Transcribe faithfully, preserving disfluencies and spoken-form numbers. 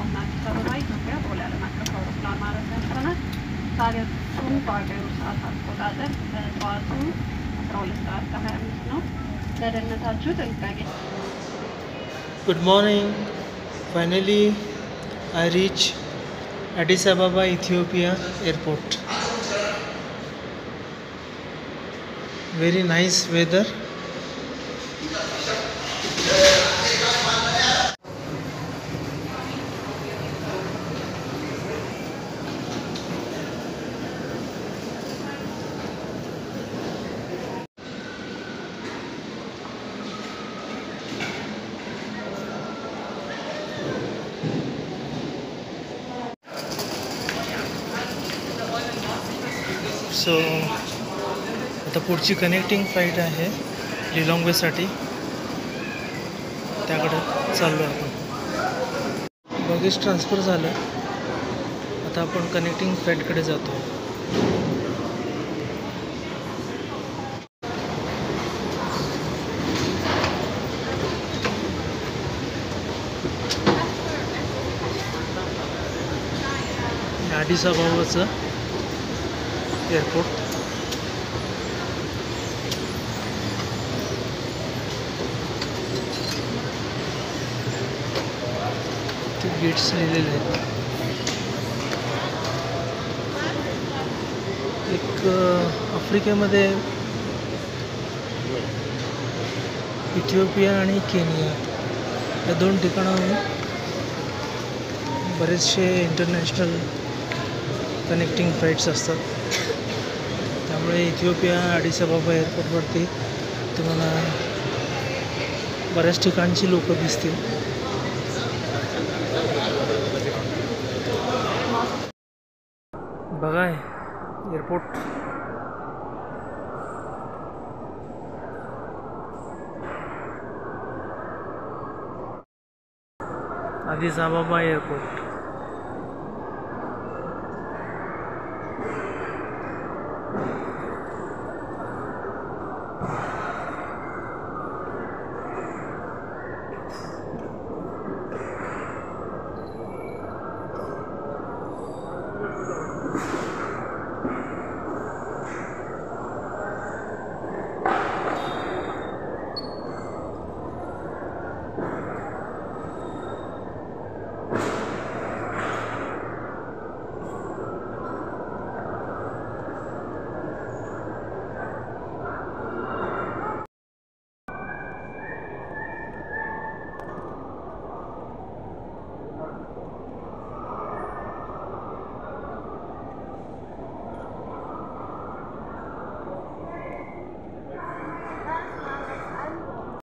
አሁን አዲስ አበባ ኢትዮጵያ ቦሌ ዓለም አቀፍ አውሮፕላን ማረፊያ ደርሰናል። ታዲያሱም በአገሩ ሰዓት አቆጣጠር ጠዋቱ አስራ ሁለት ሰዓት ከሀያ አምስት ነው። ለደህንነታችሁ ጥንቃቄ። Good morning. Finally, I reach Addis Ababa, Ethiopia airport. Very nice weather. सो आता पुढची connecting flight आहे लिलॉंगवेसाठी, त्याकडे चाललो आपण. बगेज ट्रान्सफर झालं, आता आपण कनेक्टिंग फ्लाईटकडे जातो. ॲडिस अबाबाचं एअरपोर्ट. ते गेट्स लिहिलेले आहेत. एक आफ्रिकेमध्ये इथिओपिया आणि केनिया या दोन ठिकाणाहून बरेचसे इंटरनॅशनल कनेक्टिंग फ्लाईट्स असतात. त्यामुळे इथिओपिया ॲडिस अबाबा एअरपोर्टवरती तुम्हाला बऱ्याच ठिकाणची लोक दिसतील. बघा एअरपोर्ट. ॲडिस अबाबा एअरपोर्ट.